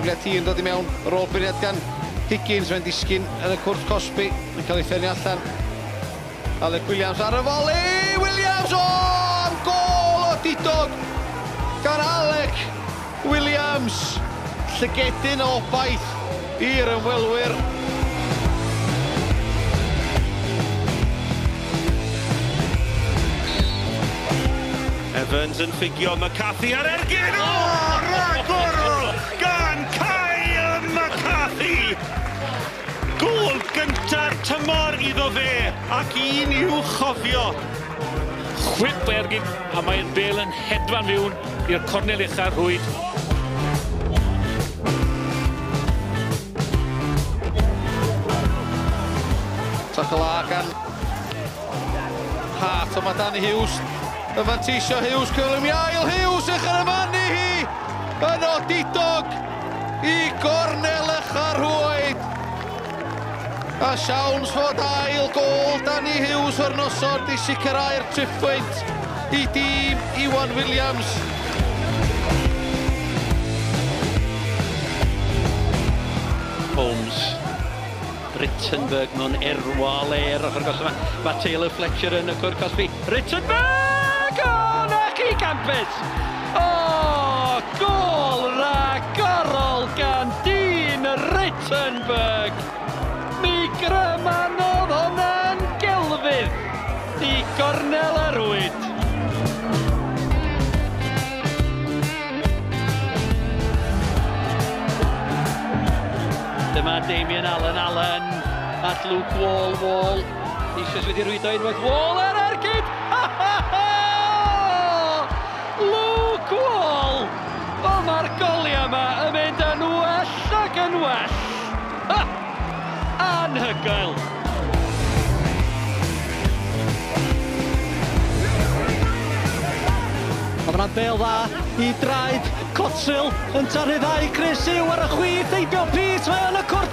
anafiad hi yn dod i mewn ar ôl beirniad gan Higgins, fe'n disgyn yn y cwrt Cosby, yn cael ei ffenni allan. Alec Williams ar y foli, Williams am gol o didog gan Alec Williams. Llygedyn o obaith i'r ymwelwyr. Evans yn ffigio McCarthy ar ergyd. Ragor gan Kyle McCarthy. Gôl gynta'r tymor iddo fe, ac un i'w chofio. Chwip ergyd, a mae'r bel yn hedfan fiwn i'r cornel ucha'r rhwyd. Tackle a gan Hart, o mae Danny Hughes yn fanteisio Hughes, cyflym i ail Hughes eich yn ymannu hi yn o didog i gornel ucha'r rhwyd. A siawns fod ail gol Danny Hughes o'r nosod i sicrhau'r trippwynt i dîm Iwan Williams. Holmes, Rittenberg mewn erwal ochr Cosby. Mae Taylor Fletcher yn y cwrt Cosby. Rittenberg! O, na chi campus! O, gol ragorol gan Dean Rittenberg! Mi grymanodd hwnna'n gelfydd i gornel y rwyd. Dyma Damien Allen at Luke Wall. Eisoes wedi rwydo unwaith. Wall ar ergyd! Luke Wall! O, mae'r goliau yma yn mynd yn well ac yn well. Anhygoel! Oedd yma'n bel dda i draed Cotsil yn tarnu ddau Chris Yw ar y chwith, Eidio Peat, mae yn y cwrt